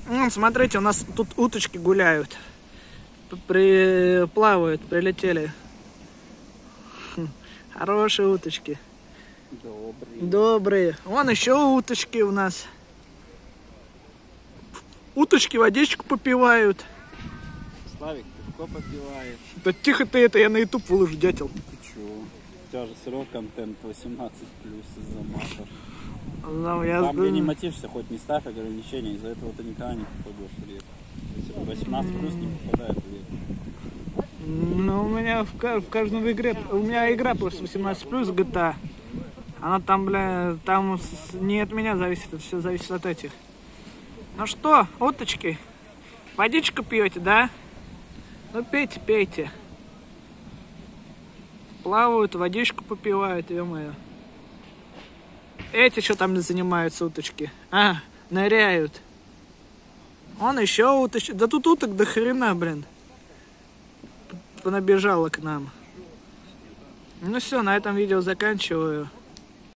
Смотрите, у нас тут уточки гуляют. Плавают, прилетели. Хорошие уточки. Добрые. Вон еще уточки у нас. Уточки водичку попивают. Славик пивко попивает. Да тихо ты это, я на YouTube выложу, дятел. Ты чё? У тебя же сырой контент 18+ из-за матов. Ну, Там, где не матишься, хоть не ставь ограничения, из-за этого ты никогда не попадешь в рек. Если 18+ не попадает в рек. Ну, у меня в каждом игре, у меня игра просто 18+, GTA. Она там, бля, там не от меня зависит, это все зависит от этих. Ну что, уточки, водичку пьете, да? Ну пейте, пейте. Плавают, водичку попивают, ё-моё. Эти что там занимаются, уточки? А, ныряют. Вон еще уточки. Да тут уток до хрена, блин. Понабежала к нам. Ну все, на этом видео заканчиваю.